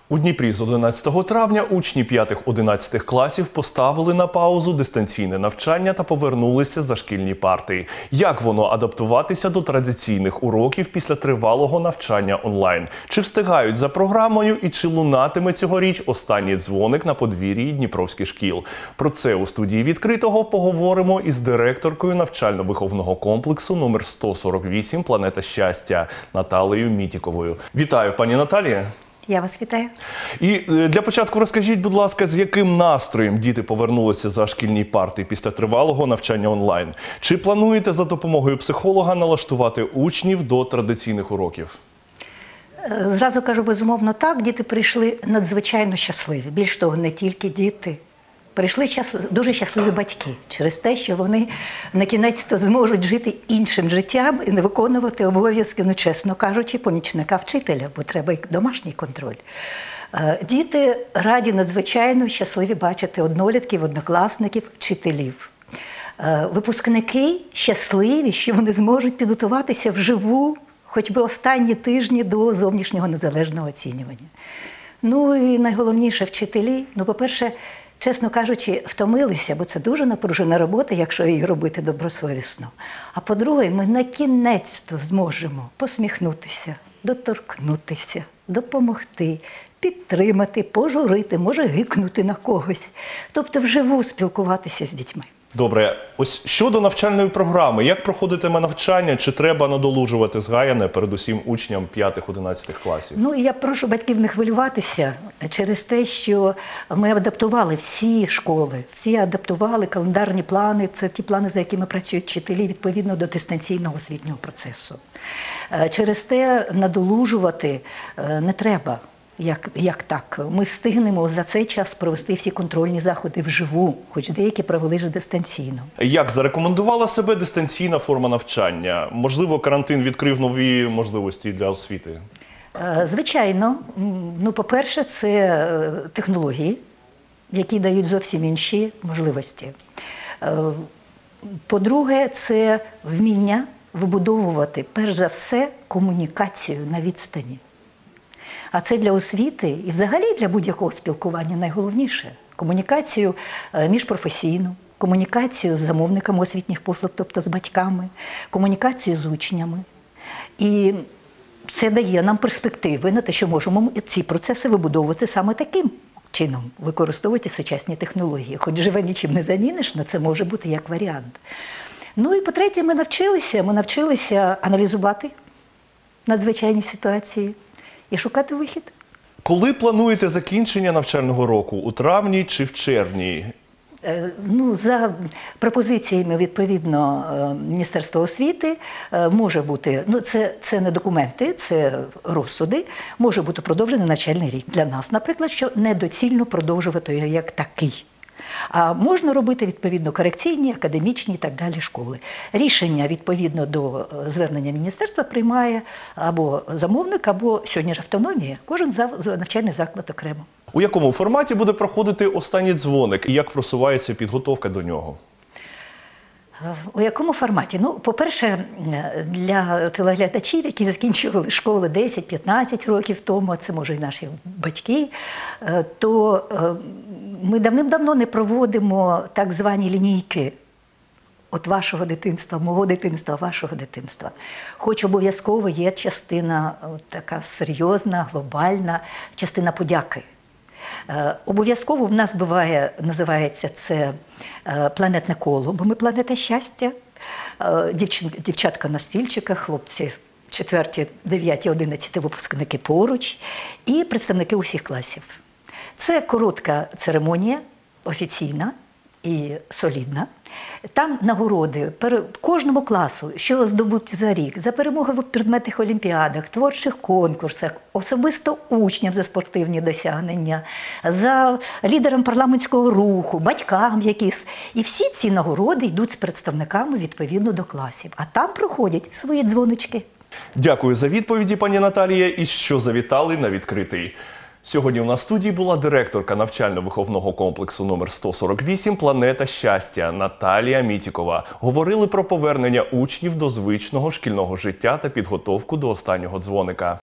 У Дніпрі з 11 травня учні 5-11 класів поставили на паузу дистанційне навчання та повернулися за шкільні парти. Як воно адаптуватися до традиційних уроків після тривалого навчання онлайн? Чи встигають за програмою і чи лунатиме цьогоріч останній дзвоник на подвір'ї дніпровських шкіл? Про це у студії «Відкритого» поговоримо із директоркою навчально-виховного комплексу номер 148 «Планета щастя» Наталією Мітіковою. Вітаю, пані Наталія! Я вас вітаю. І для початку розкажіть, будь ласка, з яким настроєм діти повернулися за шкільні парти після тривалого навчання онлайн? Чи плануєте за допомогою психолога налаштувати учнів до традиційних уроків? Зразу кажу, безумовно так, діти прийшли надзвичайно щасливі. Більш того, не тільки діти. Прийшли дуже щасливі батьки через те, що вони на-кінець-то зможуть жити іншим життям і не виконувати обов'язки, чесно кажучи, помічника вчителя, бо треба і домашній контроль. Діти раді надзвичайно щасливі бачити однолітків, однокласників, вчителів. Випускники щасливі, що вони зможуть підготуватися вживу, хоч би останні тижні до зовнішнього незалежного оцінювання. Ну і найголовніше вчителі, по-перше, чесно кажучи, втомилися, бо це дуже напружена робота, якщо її робити добросовісно. А по-друге, ми на-кінець-то зможемо посміхнутися, доторкнутися, допомогти, підтримати, пожурити, може гикнути на когось. Тобто вживу спілкуватися з дітьми. Добре. Ось щодо навчальної програми, як проходитиме навчання, чи треба надолужувати згаяне передусім учням 5-11 класів? Я прошу батьків не хвилюватися через те, що ми адаптували всі школи, всі адаптували календарні плани, це ті плани, за якими працюють вчителі, відповідно до дистанційного освітнього процесу. Через те надолужувати не треба. Як так? Ми встигнемо за цей час провести всі контрольні заходи вживу, хоч деякі провели вже дистанційно. Як зарекомендувала себе дистанційна форма навчання? Можливо, карантин відкрив нові можливості для освіти? Звичайно. По-перше, це технології, які дають зовсім інші можливості. По-друге, це вміння вибудовувати, перш за все, комунікацію на відстані. А це для освіти і взагалі для будь-якого спілкування найголовніше. Комунікацію міжпрофесійну, комунікацію з замовниками освітніх послуг, тобто з батьками, комунікацію з учнями. І це дає нам перспективи на те, що можемо ці процеси вибудовувати саме таким чином, використовувати сучасні технології. Хоч живе нічим не заміниш, але це може бути як варіант. І по-третє, ми навчилися аналізувати надзвичайні ситуації і шукати вихід. Коли плануєте закінчення навчального року? У травні чи в червні? За пропозиціями, відповідно, Міністерства освіти, може бути, це не документи, це розсуди, може бути продовжений навчальний рік. Для нас, наприклад, що недоцільно продовжувати його як такий. А можна робити, відповідно, корекційні, академічні і так далі школи. Рішення, відповідно до звернення міністерства, приймає або замовник, або сьогодні ж автономія, кожен навчальний заклад окремо. У якому форматі буде проходити останній дзвоник і як просувається підготовка до нього? У якому форматі? По-перше, для телеглядачів, які закінчували школи 10-15 років тому, а це, може, і наші батьки, то ми давним-давно не проводимо так звані лінійки от вашого дитинства, мого дитинства, вашого дитинства. Хоч обов'язково є частина така серйозна, глобальна, частина подяки. Обов'язково в нас буває, називається це планетне коло, бо ми планета щастя. Дівчатка на стільчиках, хлопці 4, 9, 11 випускники поруч і представники усіх класів. Це коротка церемонія, офіційна і солідна. Там нагороди кожному класу, що здобуті за рік, за перемоги в предметних олімпіадах, творчих конкурсах, особисто учням за спортивні досягнення, за лідерам парламентського руху, батькам якісь. І всі ці нагороди йдуть з представниками відповідно до класів. А там проходять свої дзвонички. Дякую за відповіді, пані Наталія, і що завітали на «Відкритий». Сьогодні у нас в студії була директорка навчально-виховного комплексу номер 148 «Планета щастя» Наталія Мітікова. Говорили про повернення учнів до звичного шкільного життя та підготовку до останнього дзвоника.